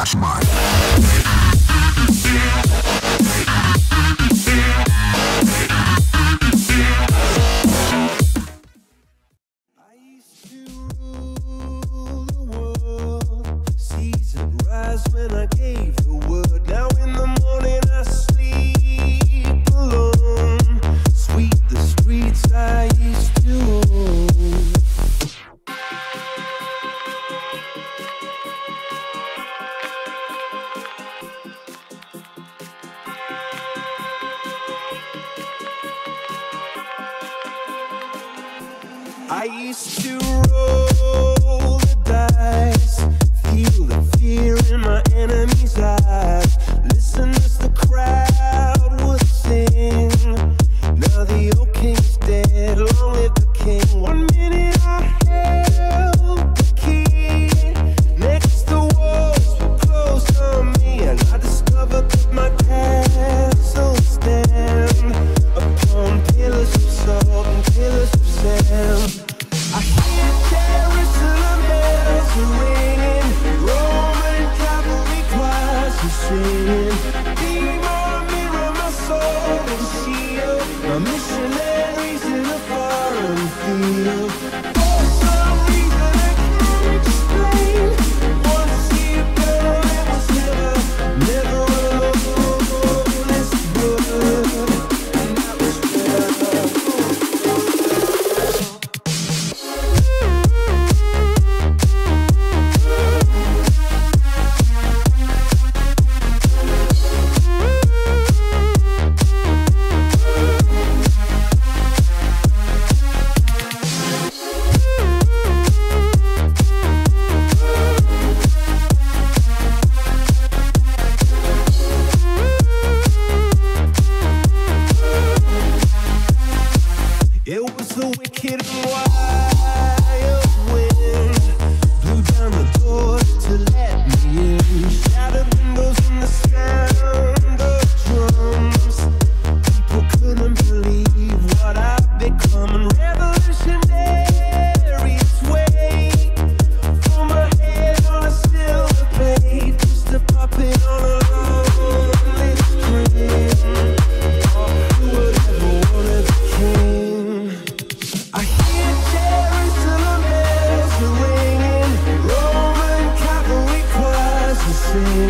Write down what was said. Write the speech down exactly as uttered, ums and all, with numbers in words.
Scratch Mine. When I gave the word, now in the morning I sleep alone. Sweep the streets I used to own. I used to roll the dice, feel the fear in my enemy's eyes. Listen as the crowd would sing. Now the old king's dead, long live the king. One minute I held the key, next the walls were closed on me, and I discovered that my castle stand upon pillars of salt and pillars of sand. I hear Jerusalem bells are ringing, Roman cavalry choirs are singing. Be my mirror, my sword and shield, my missionaries in a foreign field. For some reason I can't explain, once you go it was never, never alone as good, and that was better. It was the wicked and wild wind, blew down the doors to let me in. Shattered windows and the sound of drums. People couldn't believe what I've become. Revolutionary sway for my head on a silver plate, just a puppet on a lonely string. Who would ever wanted the king? I hear Jerusalem bells are ringing, Roman cavalry choirs are singing.